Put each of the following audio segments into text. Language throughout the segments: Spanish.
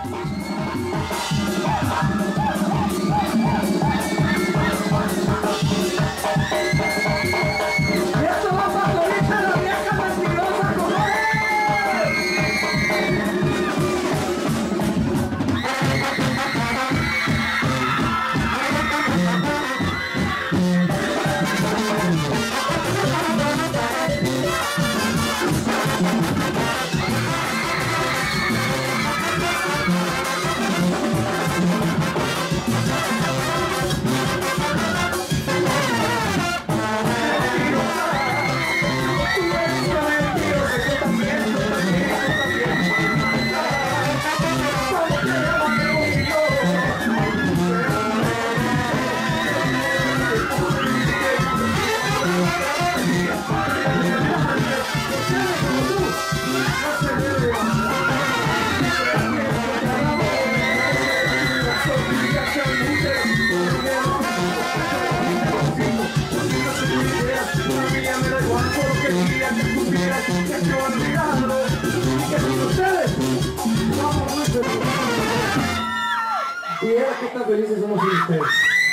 Y era que tan felices somos sin ustedes.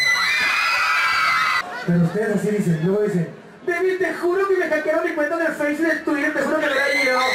Pero ustedes así dicen, luego dicen, baby, te juro que me hackearon mi cuenta de Facebook y de Twitter, te juro que me la he ido.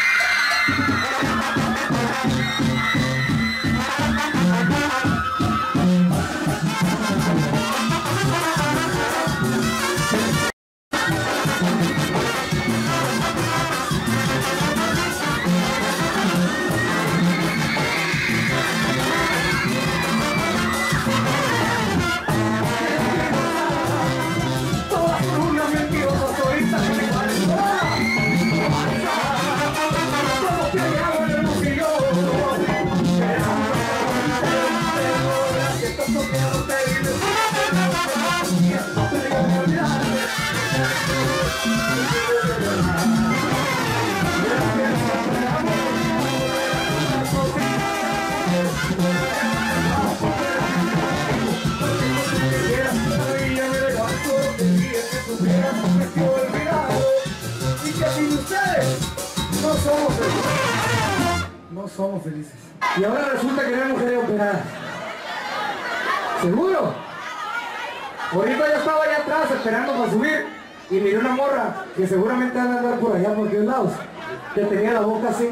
No somos felices. Y ahora resulta que no hay mujeres operadas. ¿Seguro? Ahorita yo estaba allá atrás esperando para subir y miré una morra que seguramente anda a andar por allá por aquellos lados, que tenía la boca así.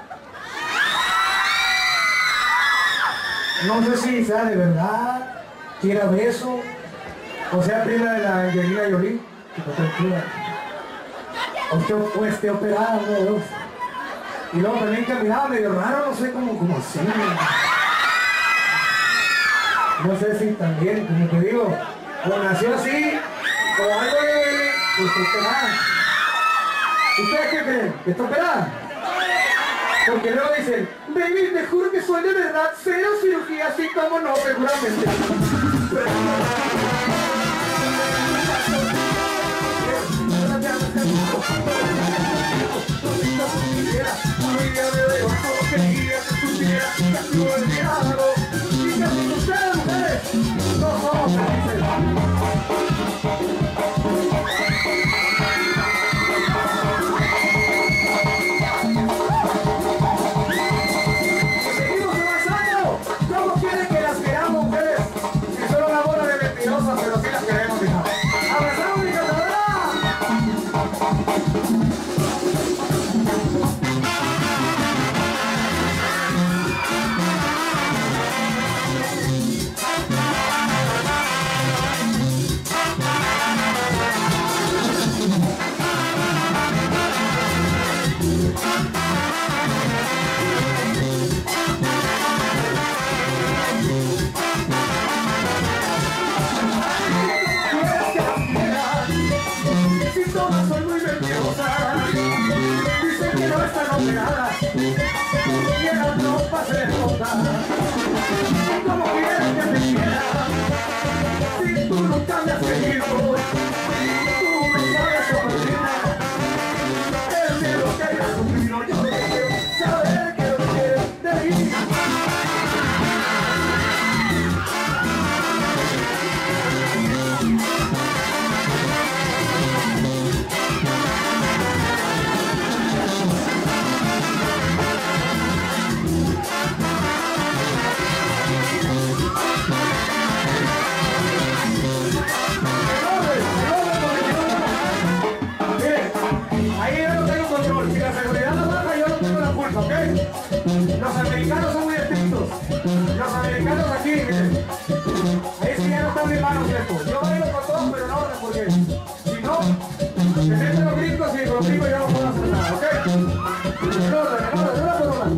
No sé si sea de verdad, que era beso, o sea prima de la Angelina Jolie, que está tranquila. O esté operada, ¿no? Dos. Y luego también caminaba medio raro, no sé, como así. No sé si también, como te digo, o nació así, o algo de pues está operada. ¿Ustedes qué creen? ¿Que está operada? Porque luego dicen, baby, te juro que soy de verdad, cero cirugía, así como no, seguramente. Seguimos avanzando. ¿Cómo quieren que las queramos, mujeres? Si son una bola de mentirosos. Los americanos son muy estrictos. Los americanos aquí, miren. Ahí sí ya no están mis manos, viejo. Yo bailo con todos, pero no, porque si no, se meten los gringos y los gringos ya no puedo hacer nada, ¿ok? En orden, una por una.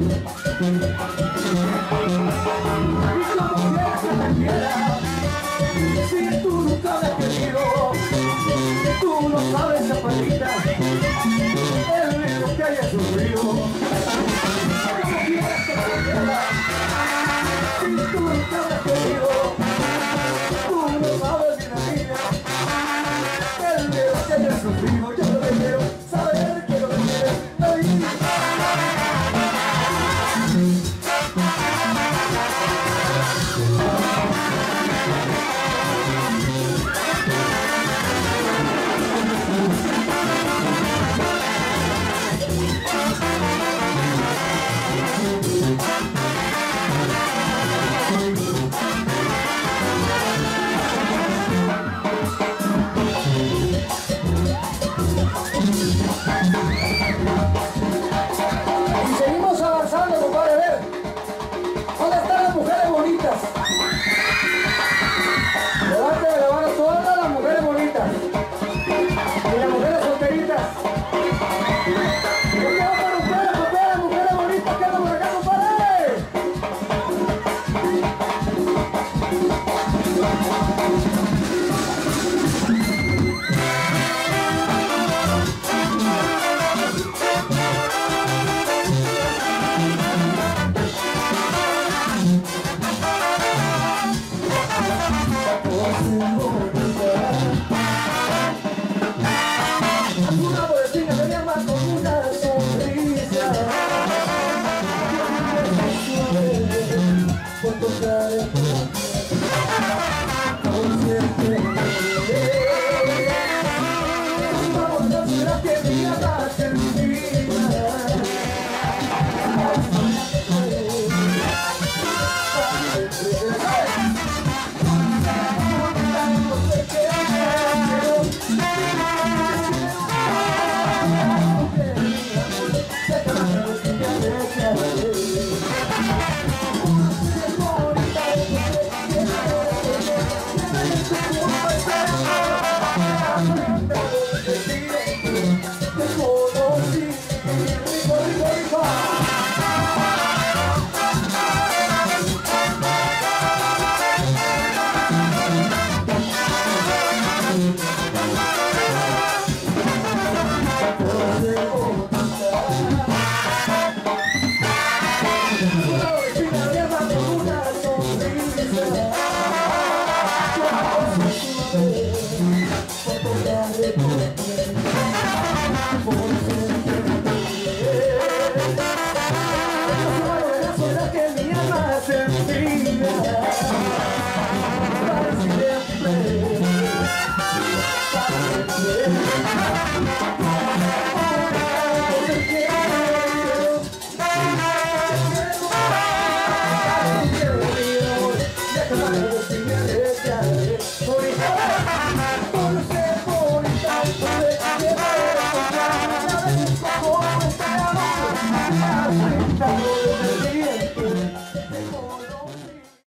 Y como quieras que te quiera, si tú nunca me has querido, tú no sabes, chaparrita, el menos que haya sufrido. Como quieras que te quiera, si tú nunca me has querido, tú no sabes, mi niña, el menos que haya sufrido. Yo lo que quiero saber que lo que quieres oír. Y seguimos avanzando, compadre, a ver. ¿Dónde están las mujeres bonitas? Levanten la mano todas las mujeres bonitas. Y las mujeres solteritas. ¿Por qué va para ustedes? ¿Por qué las mujeres bonitas que andan por acá, compadre? Una bolsita me llama con una sonrisa. Por tocar el una bolsita que me llama que mi alma se enfría.